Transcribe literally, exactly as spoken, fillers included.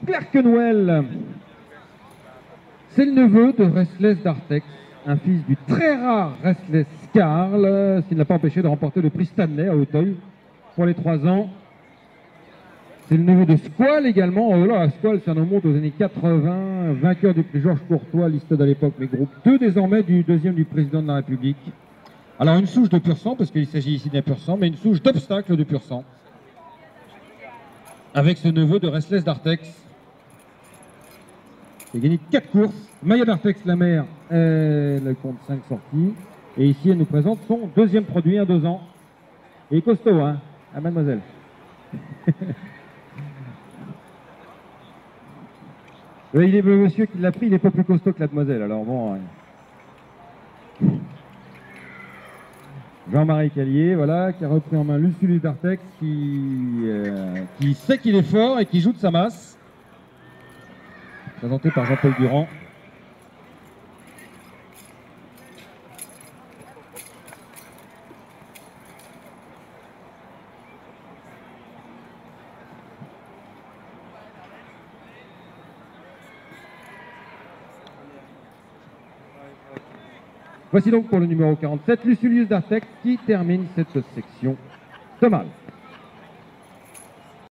Clerkenwell. C'est le neveu de Restless Dartex, un fils du très rare Restless Carl, ce qui ne l'a pas empêché de remporter le prix Stanley à Auteuil pour les trois ans. C'est le neveu de Squall également. Oh là, Squall, ça nous monte aux années quatre-vingts, vainqueur du prix Georges Courtois, listé à l'époque, mais groupe deux désormais du deuxième du président de la République. Alors une souche de pur sang, parce qu'il s'agit ici d'un pur sang, mais une souche d'obstacle de pur sang. Avec ce neveu de Restless Dartex. Il a gagné quatre courses. Maya Dartex, la mère, elle compte cinq sorties. Et ici, elle nous présente son deuxième produit, un deux ans. Et costaud, hein, à mademoiselle. Oui, il est le monsieur qui l'a pris, il n'est pas plus costaud que la demoiselle, alors bon. Ouais. Jean-Marie Callier, voilà, qui a repris en main Lucullus Dartex, qui, euh, qui sait qu'il est fort et qui joue de sa masse. Présenté par Jean-Paul Durand. Voici donc pour le numéro quarante-sept, Lucullus Dartex qui termine cette section de mâle.